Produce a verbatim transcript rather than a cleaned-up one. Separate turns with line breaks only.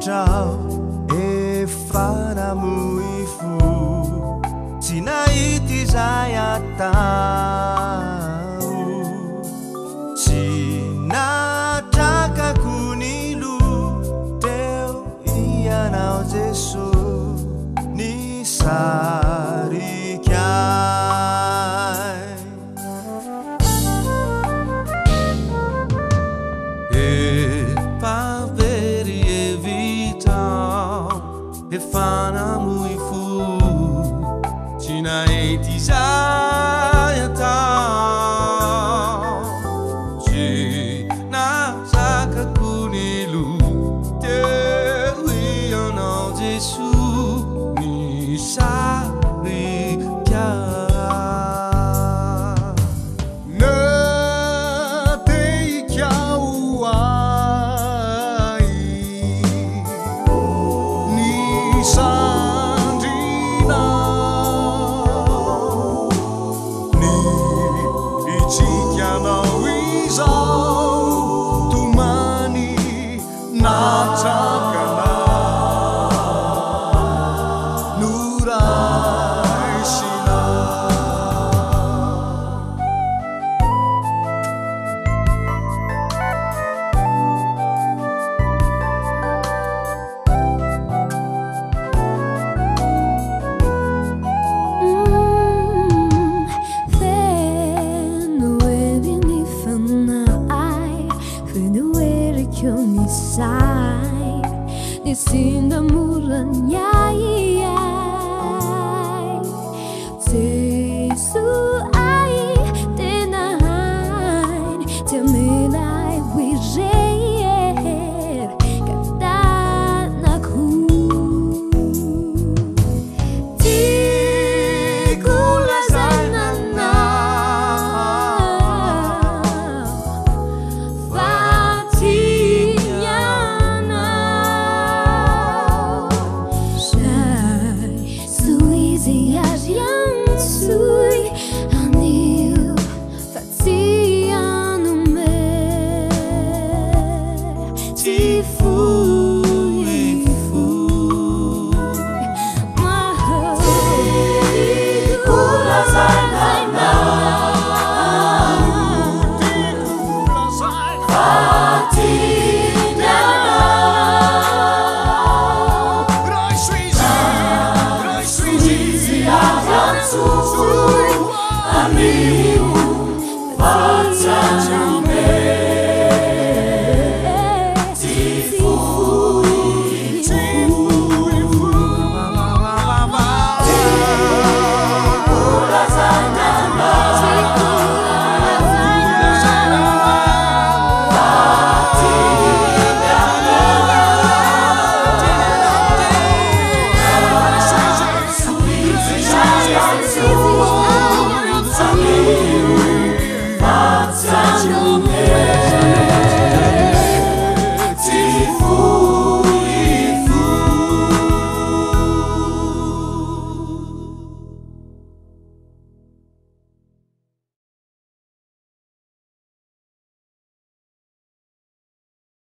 trao efa namoy fo tsy nahity izay atao tsy natrakako ny lo teo ianao Jesosy ny sarikay efa very evitao efa namoy fo tsy nahity izay atao tsy natrakako ny lo teo ianao Jesosy ny sarikay
di sinda muranyai Jesu ai Tena Aina te melai wirer katanaku ti kulazanana
Fool.